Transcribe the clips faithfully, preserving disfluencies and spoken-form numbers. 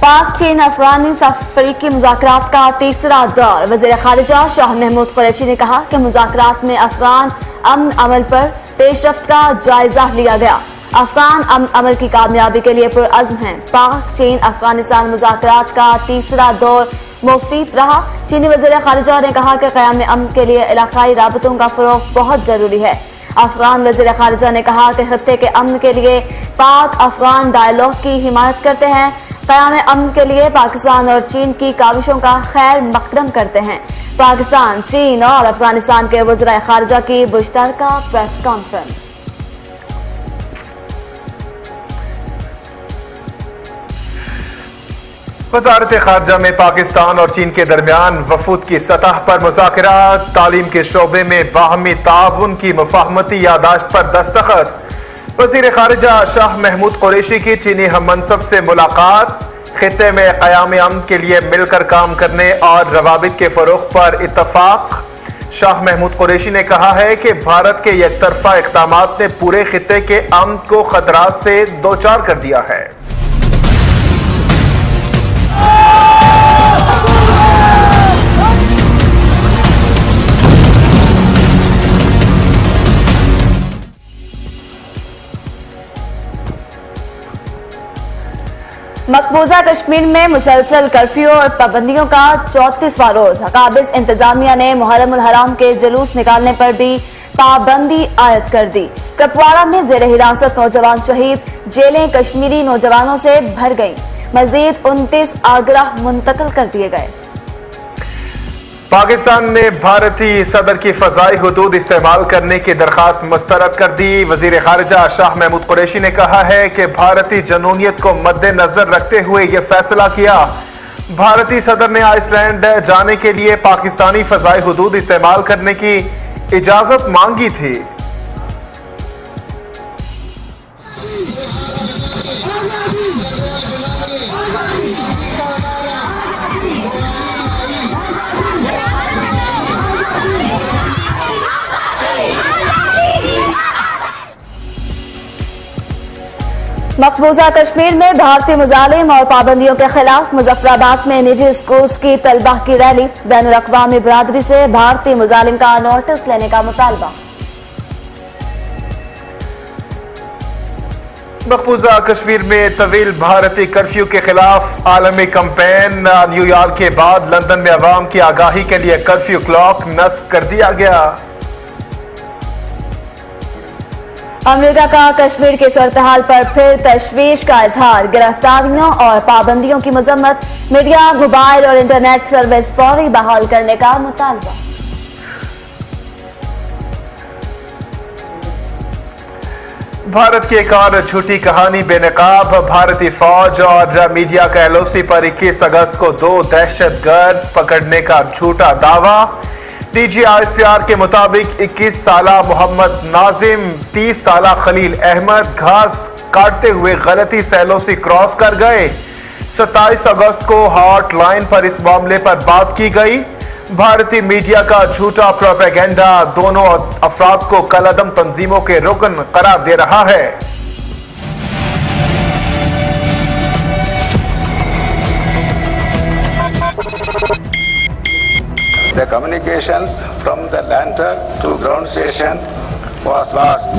पाक चीन अफगानी अफ्रीकी मुज़ाकरात का तीसरा दौर। वज़ीर ख़ारिजा शाह महमूद कुरैशी ने कहा कि मुज़ाकरात में अफगान अमन अमल पर पेशरफ्त का जायजा लिया गया। अफगान अमन अमल की कामयाबी के लिए पुरअज़्म हैं। पाक चीन अफगानिस्तान मुज़ाकरात का तीसरा दौर मुफीद रहा। चीनी वज़ीर ख़ारिजा ने कहा कि क़याम अमन के लिए इलाक़ाई राबतों का फ़रोग़ बहुत ज़रूरी है। अफगान वज़ीर ख़ारिजा ने कहा कि खत्ते के अमन के लिए पाक अफगान डायलॉग की हिमायत करते हैं। क़याम अमन के लिए पाकिस्तान और चीन की काविशों का खैर मकदम करते हैं। पाकिस्तान, चीन और अफगानिस्तान के वज़ीर ख़ारिजा की मुश्तरका प्रेस कॉन्फ्रेंस। वज़ारत ख़ारिजा में पाकिस्तान और चीन के दरमियान वफूद की सतह पर मुज़ाकरात। तालीम के शोबे में बाहमी ताउन की मुफ़ाहमती यादाश्त पर दस्तखत। वज़ीर ख़ारिजा शाह महमूद कुरैशी की चीनी हममनसब से मुलाकात। खित्ते में क़याम अमन के लिए मिलकर काम करने और रवाबित के फ़रोग़ पर इत्तफ़ाक़। शाह महमूद कुरैशी ने कहा है कि भारत के एकतरफा इक़दामात ने पूरे खित्ते के अमन को खतरात से दो चार कर दिया है। मकबूजा कश्मीर में मुसलसल कर्फ्यू और पाबंदियों का चौंतीसवां रोज। काबिज इंतजामिया ने मुहर्रमुल हराम के जुलूस निकालने पर भी पाबंदी आयद कर दी। कपवाड़ा में जेर हिरासत नौजवान शहीद। जेलें कश्मीरी नौजवानों से भर गईं। मजीद उनतीस आगरा मुंतकिल कर दिए गए। पाकिस्तान ने भारतीय सदर की फजाई हुदूद इस्तेमाल करने की दरखास्त मुस्तरद कर दी। वज़ीर ख़ारिजा शाह महमूद कुरैशी ने कहा है कि भारतीय जनूनियत को मद्देनजर रखते हुए यह फैसला किया। भारतीय सदर ने आइसलैंड जाने के लिए पाकिस्तानी फजाई हुदूद इस्तेमाल करने की इजाजत मांगी थी। मकबूजा कश्मीर में भारतीय मुजालिम और पाबंदियों के खिलाफ मुजफ्फराबाद में निजी स्कूल्स की तलबा की रैली। बैनुल अक़वामी बरादरी से भारतीय मुजालिम का नोटिस लेने का मुतालबा। मकबूजा कश्मीर में तवील भारतीय कर्फ्यू के खिलाफ आलमी कैंपेन। न्यूयॉर्क के बाद लंदन में अवाम की आगाही के लिए कर्फ्यू क्लॉक नस्ब कर दिया गया। अमेरिका का कश्मीर के सूरत-ए-हाल पर फिर तशवीश का इजहार। गिरफ्तारियों और पाबंदियों की मजम्मत। मीडिया, मोबाइल और इंटरनेट सर्विस फौरी बहाल करने का मुतालबा। भारत की एक और झूठी कहानी बेनकाब। भारतीय फौज और मीडिया का एल ओ सी पर इक्कीस अगस्त को दो दहशतगर्द पकड़ने का झूठा दावा। D G I S P R के मुताबिक इक्कीस साला मोहम्मद नाजिम, तीस साला खलील अहमद घास काटते हुए गलती से एल ओ सी क्रॉस कर गए। सत्ताईस अगस्त को हॉटलाइन पर इस मामले पर बात की गई। भारतीय मीडिया का झूठा प्रोपेगेंडा दोनों अफराद को कलअदम तंजीमों के रुकन करार दे रहा है। The communications from the lander to ground station was lost.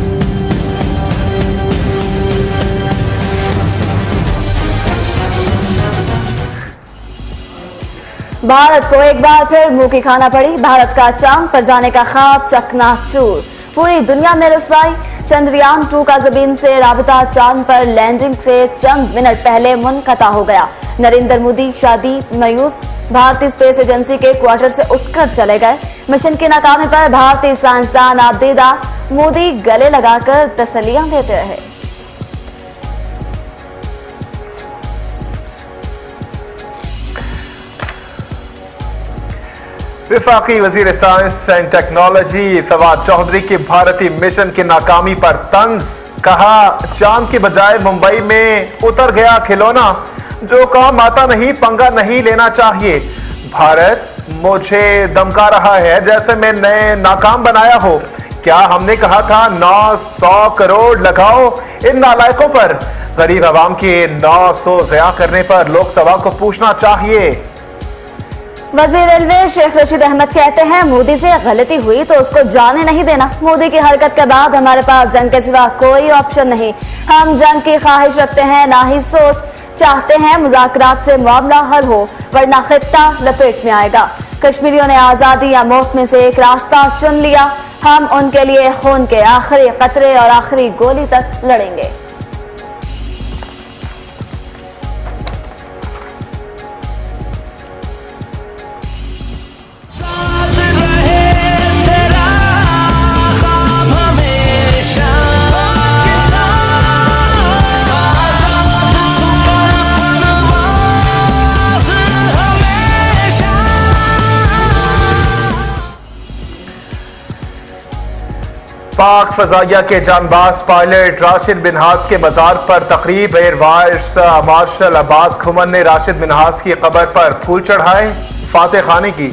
Bharat को एक बार फिर मुंह की खाना पड़ी। भारत का चांद पर जाने का ख्वाब चकनाचूर। पूरी दुनिया में रसवाई। चंद्रयान टू का जमीन से राबिता चांद पर लैंडिंग से चंद मिनट पहले मुनक़ता हो गया। नरेंद्र मोदी शादी मायूस। भारतीय स्पेस एजेंसी के क्वार्टर से उठकर चले गए। मिशन की नाकामी पर भारतीय साइंसदान आबदीदा मोदी गले लगाकर तसल्लियां देते रहे। वफाकी वजीर science and technology Fawad Chaudhry की भारतीय मिशन की नाकामी पर तंज। कहा, चांद की बजाय मुंबई में उतर गया खिलौना। जो काम आता नहीं पंगा नहीं लेना चाहिए। भारत मुझे धमका रहा है जैसे मैं नए नाकाम बनाया हो। क्या हमने कहा था नौ सौ करोड़ लगाओ इन नालायकों पर। गरीब आवाम के नौ सौ ज़या करने पर लोकसभा को पूछना चाहिए। वजीर रेलवे शेख रशीद अहमद कहते हैं मोदी से गलती हुई तो उसको जाने नहीं देना। मोदी की हरकत के बाद हमारे पास जंग के सिवा कोई ऑप्शन नहीं। हम जंग की ख्वाहिश रखते हैं, ना ही सोच चाहते हैं मुज़ाकरात से मामला हल हो, वरना खित्ता लपेट में आएगा। कश्मीरियों ने आजादी या मौत में से एक रास्ता चुन लिया। हम उनके लिए खून के आखिरी कतरे और आखिरी गोली तक लड़ेंगे। पाक फजाइया के जानबाज पायलट राशिद मिन्हास के मजार पर तकरीब। Air vice marshal Abbas Khuman ने राशिद मिन्हास की कब्र पर फूल चढ़ाए, फातह खानी की।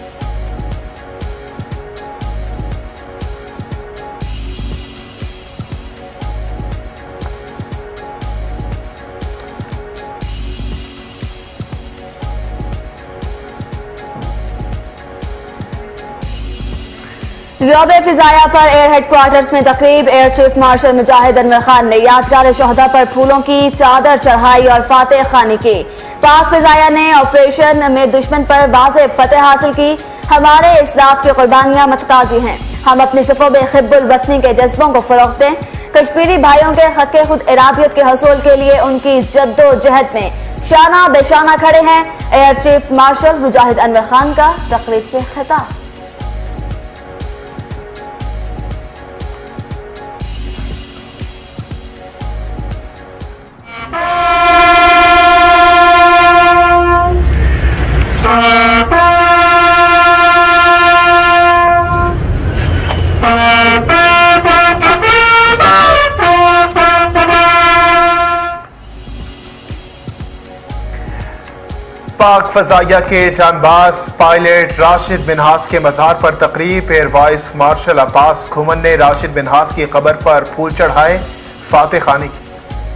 यौम फिजाया पर एयर हेडक्वार्टर्स में तकरीब। Air chief marshal Mujahid Anwar Khan ने यादगार शोहदा पर फूलों की चादर चढ़ाई और फातह खानी की। पाक फिजाया ने ऑपरेशन में दुश्मन पर वाज़ेह फतेह हासिल की। हमारे इस्लाफ की कुर्बानियां मतकाजी हैं। हम अपनी सफ़ों में हिब्बुल वतनी के जज्बों को फरोग़ दें। कश्मीरी भाइयों के हक़ खुद इरादियत के हसूल के लिए उनकी जद्दोजहद में शाना बेशाना खड़े हैं। Air chief marshal Mujahid Anwar Khan का तकरीब से खिताब। पाक फजाइया के जानबाज पायलट राशिद मिन्हास के मजार पर तकरीब। Air vice marshal Abbas Khuman ने राशिद मिन्हास की कब्र पर फूल चढ़ाए, फातह खानी की।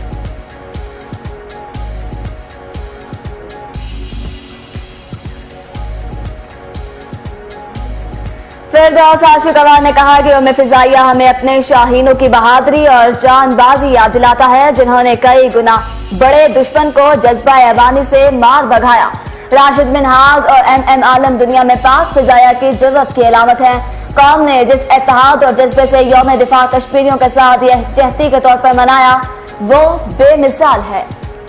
फिरदौस आशिक अवान ने कहा कि यौम फिजाइया हमें अपने शाहीनों की बहादुरी और जानबाजी याद दिलाता है, जिन्होंने कई गुना बड़े दुश्मन को जज्बा ऐवानी से मार भगाया। राशिद मिन्हास और एम एम आलम दुनिया में पाक फिजाइया की जरूरत की अलामत है। कौम ने जिस इत्तेहाद और जज्बे से यौम दिफा कश्मीरियों के साथ यह जहती के तौर पर मनाया, वो बेमिसाल है।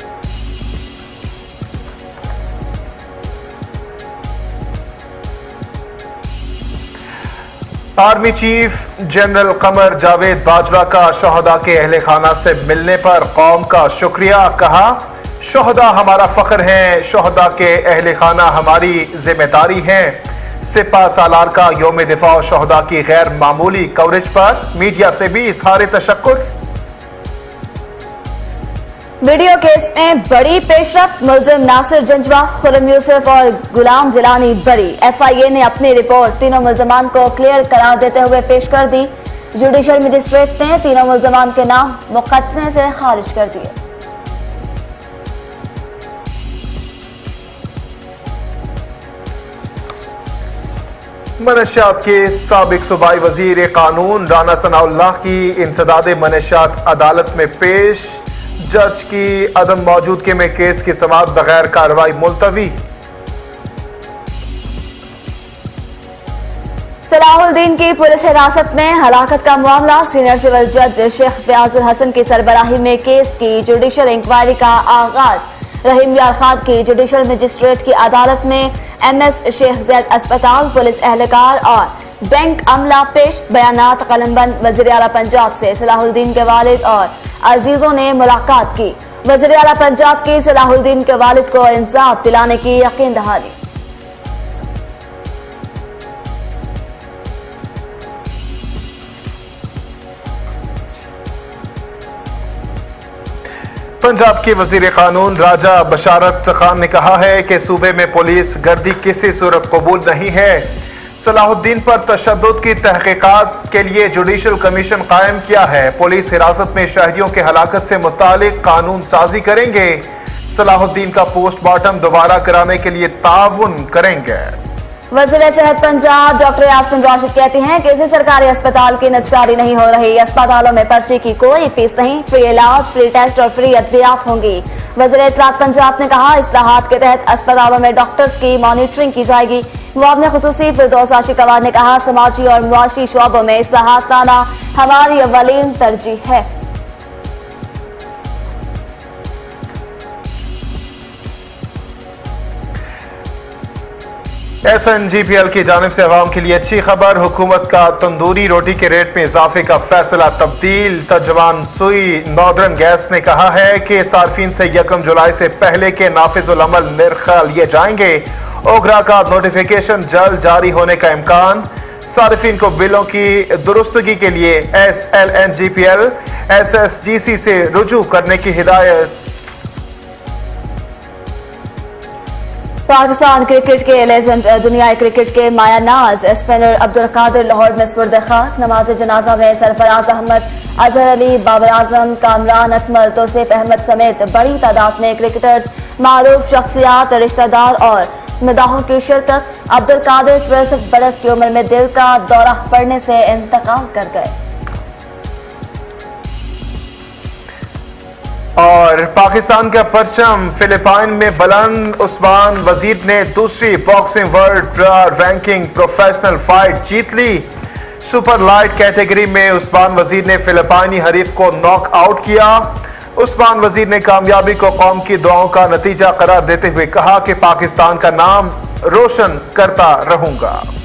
Army chief general Qamar Javed Bajwa का शोहदा के अहले खाना से मिलने पर कौम का शुक्रिया। कहा, शोहदा हमारा फख्र हैं, शोहदा के अहले खाना हमारी जिम्मेदारी है। सिपा सालार का यौम दिफा और शोहदा की गैर मामूली कवरेज पर मीडिया से भी इजहार तशक्कुर। वीडियो केस में बड़ी पेशरफ्त। मुलजिम नासिर जंजवा, खुरम यूसुफ और गुलाम जिलानी बरी। एफ आई ए ने अपनी रिपोर्ट तीनों मुलजमान को क्लियर करार देते हुए पेश कर दी। जुडिशल मजिस्ट्रेट ने तीनों मुलजमान के नाम मुकदमे से खारिज कर दिए। मनशियात के साबिक सूबाई वजीर कानून राना सनाउल्लाह की इंसदाद मनशियात अदालत में पेश। जज की अदम मौजूदगी में केस की समाअत बगैर कार्रवाई मुलतवी। सलाहुद्दीन की पुलिस हिरासत में हलाकत का मामला। सीनियर सिविल जज शेख फयाजुल हसन की सरबराही में केस की जुडिशल इंक्वायरी का आगाज। रहीम यार खान की जुडिशल मजिस्ट्रेट की अदालत में एम एस शेख जैद अस्पताल पुलिस एहलकार और बैंक अमला पेश। बयानात कलमबंद। वज़ीर आला पंजाब से सलाहुद्दीन के वालिद और अजीजों ने मुलाकात की। वज़ीर आला पंजाब की सलाहुद्दीन के वालिद को इंसाफ दिलाने की यकीन दहानी। पंजाब के वजीर कानून राजा बशारत खान ने कहा है कि सूबे में पुलिस गर्दी किसी सूरत कबूल नहीं है। सलाहुद्दीन पर तशद्दुद की तहकीकात के लिए जुडिशल कमीशन कायम किया है। पुलिस हिरासत में शहरियों के हलाकत से मुतालिक कानून साजी करेंगे। सलाहुद्दीन का पोस्टमार्टम दोबारा कराने के लिए ताउन करेंगे। वज़ीर सेहत पंजाब डॉक्टर यास्मीन राशिद कहती हैं कि किसी सरकारी अस्पताल की निजकारी नहीं हो रही। अस्पतालों में पर्ची की कोई फीस नहीं, फ्री इलाज, फ्री टेस्ट और फ्री अद्वियात होंगी। वज़ीर इत्तलात पंजाब ने कहा, इस्लाहात के तहत अस्पतालों में डॉक्टर्स की मॉनिटरिंग की जाएगी। मुआवने खुसूसी फिरदौस आशिकवार ने कहा, समाजी और मुआशी शोबों में इस्लाहात लाना हमारी अव्वलीन तरजीह है। S N G P L की जानिब से अवाम के लिए अच्छी खबर। हुकूमत का तंदूरी रोटी के रेट में इजाफे का फैसला तब्दील। तर्जमान सुई नॉर्दर्न गैस ने कहा है कि सार्फिन से यकम जुलाई से पहले के नाफिजुल अमल निर्ख लिए जाएंगे। ओगरा का नोटिफिकेशन जल्द जारी होने का इम्कान। सार्फिन को बिलों की दुरुस्तगी के लिए S L N G P L S S G C से रुजू करने की हिदायत। पाकिस्तान क्रिकेट के लेजेंड दुनियाई क्रिकेट के माया नाज स्पिनर अब्दुल कादिर लाहौर में सुपुर्द खाक। नमाज जनाजा में सरफराज अहमद, अजहर अली, बाबर आजम, कामरान अकमल, तौसीफ अहमद समेत बड़ी तादाद में क्रिकेटर्स, मारूफ शख्सियात, रिश्तेदार और मदाहों की शिरकत। अब्दुल कादिर तिरसठ बरस की उम्र में दिल का दौरा पड़ने से इंतकाल कर गए। और पाकिस्तान का परचम फिलिपाइन में बुलंद। उस्मान वजीर ने दूसरी boxing world ranking professional fight जीत ली। सुपर लाइट कैटेगरी में उस्मान वजीर ने फिलिपाइनी हरीफ को नॉक आउट किया। उस्मान वजीर ने कामयाबी को कौम की दुआओं का नतीजा करार देते हुए कहा कि पाकिस्तान का नाम रोशन करता रहूंगा।